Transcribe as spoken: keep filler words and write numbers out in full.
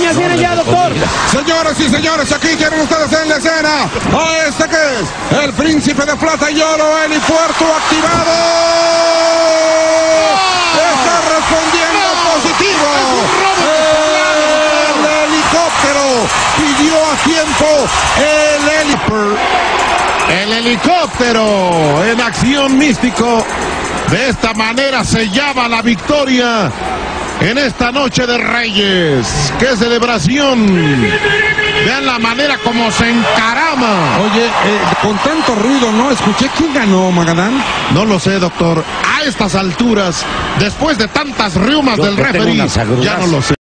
señas viene ya, doctor. Señores y señores, aquí tienen ustedes en la escena a este que es el príncipe de plata y oro, Eli Puerto, activado. Está respondiendo positivo. El helicóptero pidió a tiempo el helicóptero. El helicóptero en acción, Místico. De esta manera sellaba la victoria en esta noche de Reyes. ¡Qué celebración! Vean la manera como se encarama. Oye, eh, con tanto ruido no escuché quién ganó, Magadán. No lo sé, doctor. A estas alturas, después de tantas riumas Yo del tengo referee, unas agruras. ya no lo sé.